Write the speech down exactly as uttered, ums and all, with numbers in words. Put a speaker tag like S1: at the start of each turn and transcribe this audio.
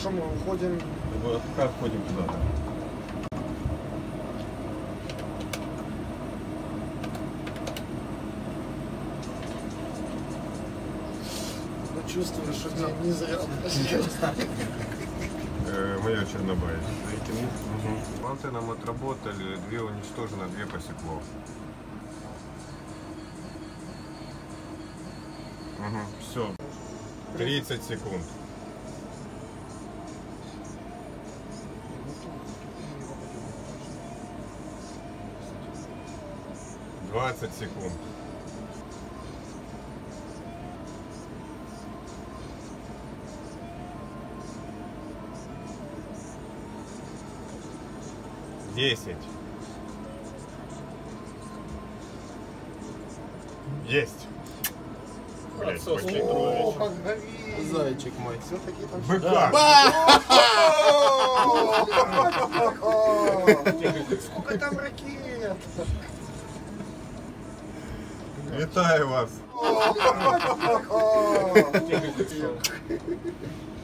S1: что мы уходим?
S2: Как входим туда-то?
S1: Ну, чувствую, что не, не зря.
S2: Майор Чернобаев. Манты нам отработали, две уничтожено, две посекло. Угу. Все. тридцать секунд. двадцать секунд. десять. Есть. Блять,
S1: О, погоди.
S3: Зайчик мой.
S1: Все-таки там...
S2: Быка!
S1: Сколько там ракет?
S2: Витаю вас!